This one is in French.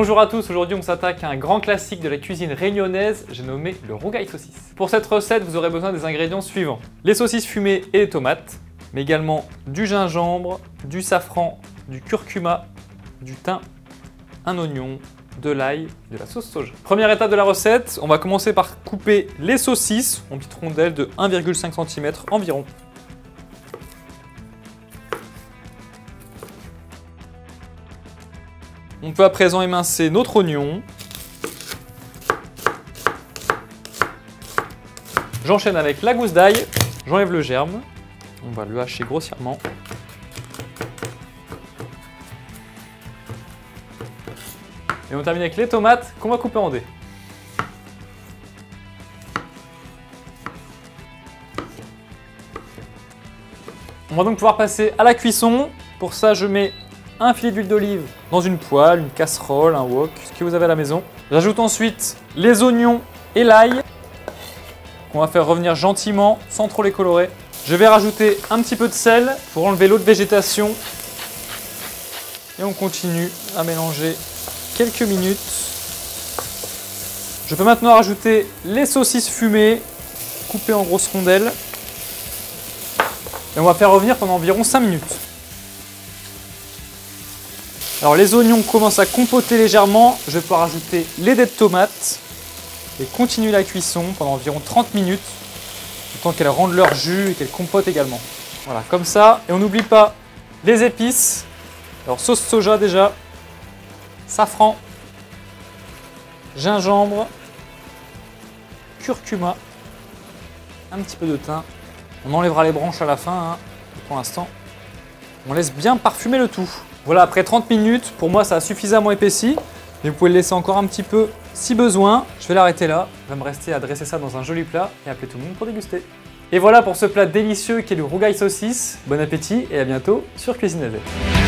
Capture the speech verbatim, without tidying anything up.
Bonjour à tous, aujourd'hui on s'attaque à un grand classique de la cuisine réunionnaise, j'ai nommé le rougail saucisse. Pour cette recette, vous aurez besoin des ingrédients suivants. Les saucisses fumées et les tomates, mais également du gingembre, du safran, du curcuma, du thym, un oignon, de l'ail, de la sauce soja. Première étape de la recette, on va commencer par couper les saucisses en petites rondelles de un virgule cinq centimètres environ. On peut à présent émincer notre oignon. J'enchaîne avec la gousse d'ail. J'enlève le germe. On va le hacher grossièrement. Et on termine avec les tomates qu'on va couper en dés. On va donc pouvoir passer à la cuisson. Pour ça, je mets un filet d'huile d'olive dans une poêle, une casserole, un wok, ce que vous avez à la maison. J'ajoute ensuite les oignons et l'ail qu'on va faire revenir gentiment sans trop les colorer. Je vais rajouter un petit peu de sel pour enlever l'eau de végétation. Et on continue à mélanger quelques minutes. Je peux maintenant rajouter les saucisses fumées coupées en grosses rondelles. Et on va faire revenir pendant environ cinq minutes. Alors les oignons commencent à compoter légèrement, je vais pouvoir ajouter les dés de tomates et continuer la cuisson pendant environ trente minutes, le temps qu'elles rendent leur jus et qu'elles compotent également. Voilà, comme ça, et on n'oublie pas les épices. Alors sauce soja déjà, safran, gingembre, curcuma, un petit peu de thym. On enlèvera les branches à la fin, hein. Pour l'instant, on laisse bien parfumer le tout. Voilà, après trente minutes, pour moi ça a suffisamment épaissi, mais vous pouvez le laisser encore un petit peu si besoin. Je vais l'arrêter là, il va me rester à dresser ça dans un joli plat et appeler tout le monde pour déguster. Et voilà pour ce plat délicieux qui est le rougail saucisse. Bon appétit et à bientôt sur Cuisine A Z.